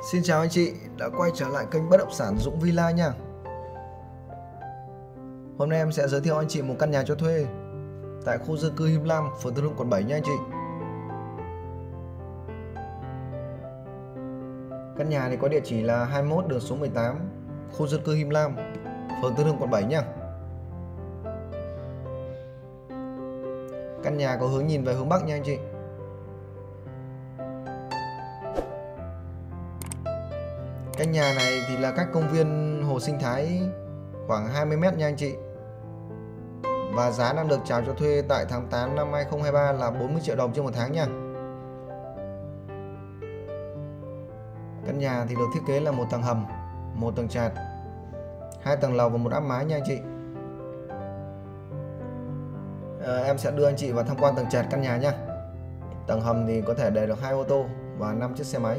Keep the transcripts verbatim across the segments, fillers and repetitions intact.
Xin chào anh chị đã quay trở lại kênh bất động sản Dũng Villa nha. Hôm nay em sẽ giới thiệu anh chị một căn nhà cho thuê tại khu dân cư Him Lam, phường Tân Hưng, quận bảy nha anh chị. Căn nhà này có địa chỉ là hai mươi mốt đường số mười tám, khu dân cư Him Lam, phường Tân Hưng, quận bảy nha. Căn nhà có hướng nhìn về hướng Bắc nha anh chị. Căn nhà này thì là cách công viên Hồ Sinh Thái khoảng hai mươi mét nha anh chị. Và giá đang được chào cho thuê tại tháng tám năm hai không hai ba là bốn mươi triệu đồng trên một tháng nha. Căn nhà thì được thiết kế là một tầng hầm, một tầng trệt, hai tầng lầu và một áp mái nha anh chị. À, em sẽ đưa anh chị vào tham quan tầng trệt căn nhà nha. Tầng hầm thì có thể để được hai ô tô và năm chiếc xe máy.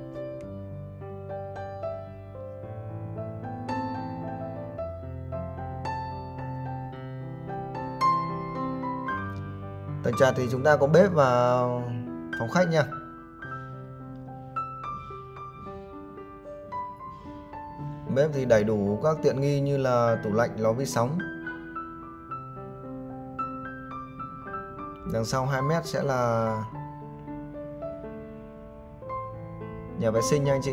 Tầng trệt thì chúng ta có bếp và phòng khách nha. Bếp thì đầy đủ các tiện nghi như là tủ lạnh, lò vi sóng. Đằng sau hai mét sẽ là nhà vệ sinh nha anh chị.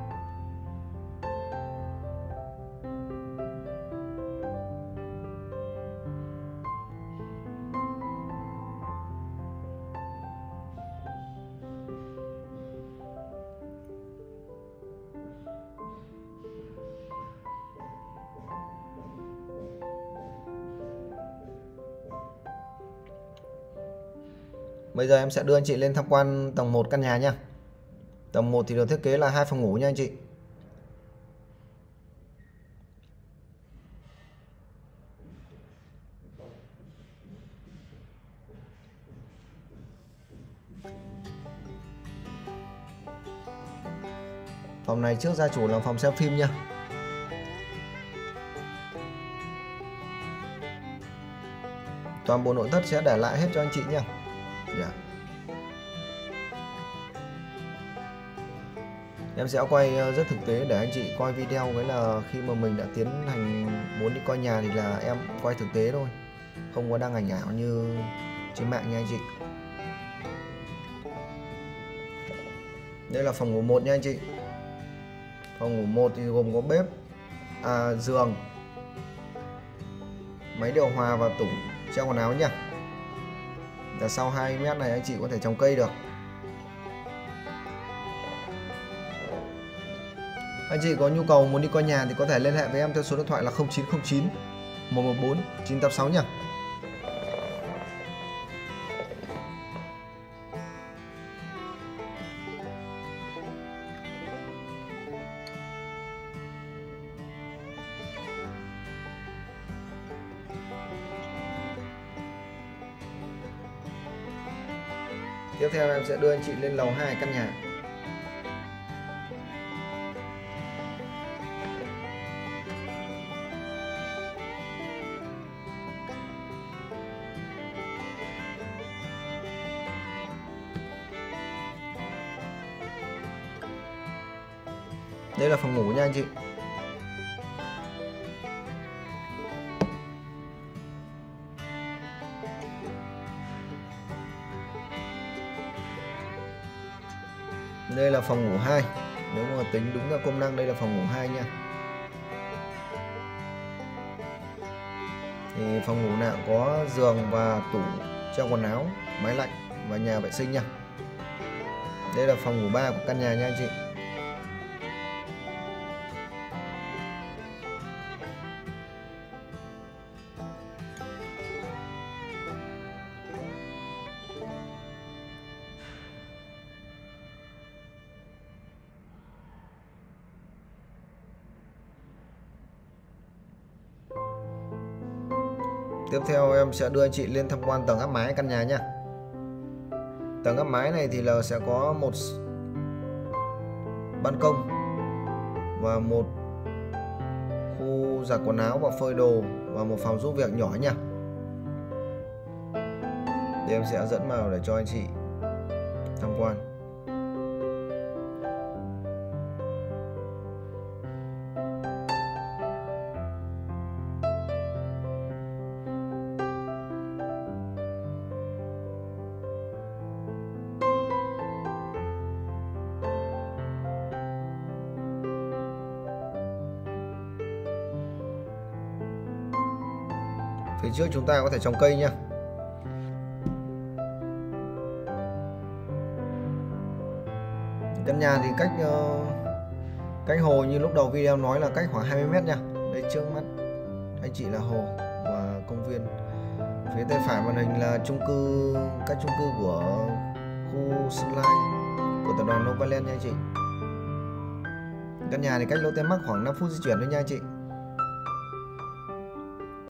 Bây giờ em sẽ đưa anh chị lên tham quan tầng một căn nhà nha. Tầng một thì được thiết kế là hai phòng ngủ nha anh chị. Phòng này trước gia chủ là phòng xem phim nha. Toàn bộ nội thất sẽ để lại hết cho anh chị nha. Yeah. Em sẽ quay rất thực tế để anh chị coi video, cái là khi mà mình đã tiến hành muốn đi coi nhà thì là em quay thực tế thôi, không có đăng ảnh ảo như trên mạng nha anh chị. Đây là phòng ngủ một nha anh chị. Phòng ngủ một thì gồm có bếp, à, giường, máy điều hòa và tủ treo quần áo nha. Và sau hai mét này anh chị có thể trồng cây được. Anh chị có nhu cầu muốn đi coi nhà thì có thể liên hệ với em theo số điện thoại là không chín không chín một một bốn chín tám sáu nha. Tiếp theo em sẽ đưa anh chị lên lầu hai căn nhà. Đây là phòng ngủ nha anh chị. Đây là phòng ngủ hai. Nếu mà tính đúng ra công năng đây là phòng ngủ hai nha. Thì phòng ngủ nào có giường và tủ treo quần áo, máy lạnh và nhà vệ sinh nha. Đây là phòng ngủ ba của căn nhà nha anh chị. Tiếp theo em sẽ đưa anh chị lên tham quan tầng áp mái căn nhà nha. Tầng áp mái này thì là sẽ có một ban công và một khu giặt quần áo và phơi đồ và một phòng giúp việc nhỏ nha. Thì em sẽ dẫn vào để cho anh chị tham quan. Phía trước chúng ta có thể trồng cây nha. Căn nhà thì cách uh, cách hồ như lúc đầu video nói là cách khoảng hai mươi mét nha. Đây trước mắt anh chị là hồ và công viên. Phía tay phải màn hình là chung cư, các chung cư của khu Sơn Lai của tập đoàn Novaland nha anh chị. Căn nhà thì cách Lotte Mart khoảng năm phút di chuyển thôi nha anh chị.